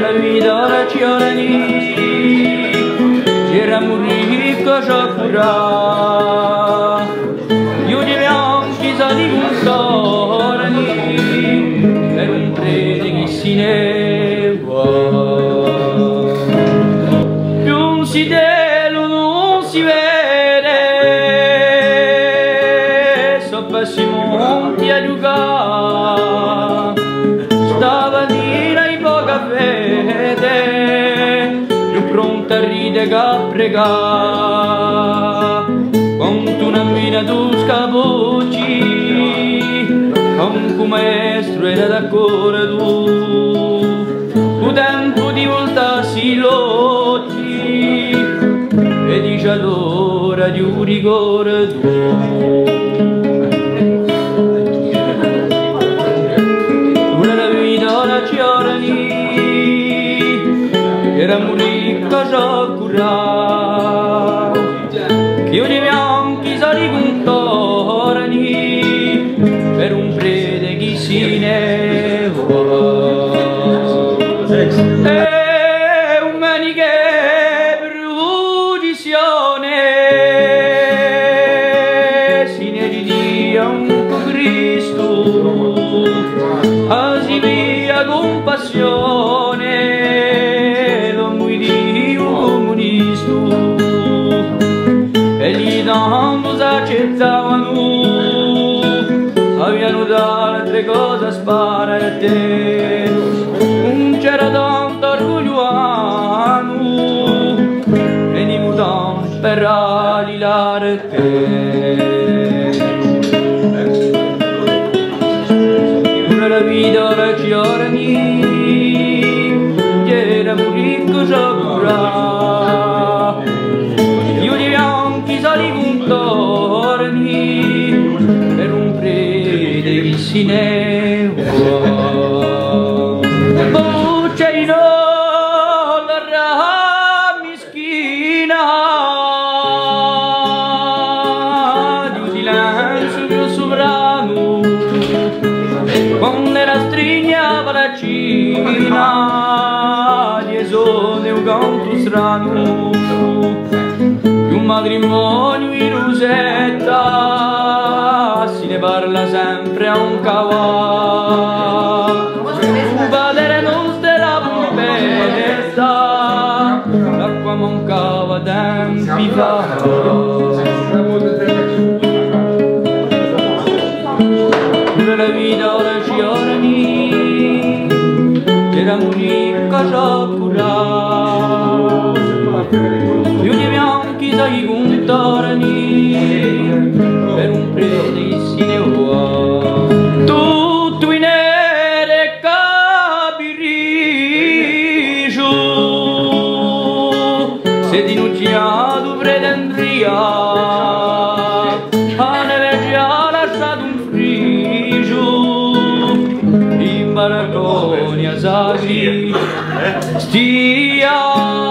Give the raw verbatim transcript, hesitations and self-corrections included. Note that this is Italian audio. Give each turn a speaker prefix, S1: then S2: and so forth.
S1: la vita la ciorani, c'era morire cosa curà, io di bianchi sali contorni, per un prete che si ne va. Più un sidelo non si vede, sopra si monti a giocare, stava nera in poca fede, più pronta a ridere che a pregare, quanto una mina tu scapocci, anche maestro era d'accordo tu, il tempo di voltarsi l'occhi e dice allora di un ricordo. Era morire cosa curà, che io di bianchi sali contorni, per un prete chi si ne va. E un maniche per uccisione, si ne ridia un Cristo, asi via compassione, e gli dando s'accettavano, avevano dato altre cose a sparare a te, non c'era tanto orgoglio e di mutanti per alilare a te. Pure la vita la giorni, che era morire cosa curà, sali contorni, per un prete che si ne va. Boccerino la mischina, di un silenzio più sovrano, quando era strignava la cina, di esone un canto strano, un matrimonio in Rosetta, si ne parla sempre a un cavallo, un padre non stella pompetta, l'acqua mancava tempi fa. Pure la vita ora ci orani, era morire cosa curà, più di bianchi sai contorni, per un prete che si ne va. Tutto in nere capirricio, se dinucciato pretendria, a neve già lasciato un frigio, in baracconi a sacri stia.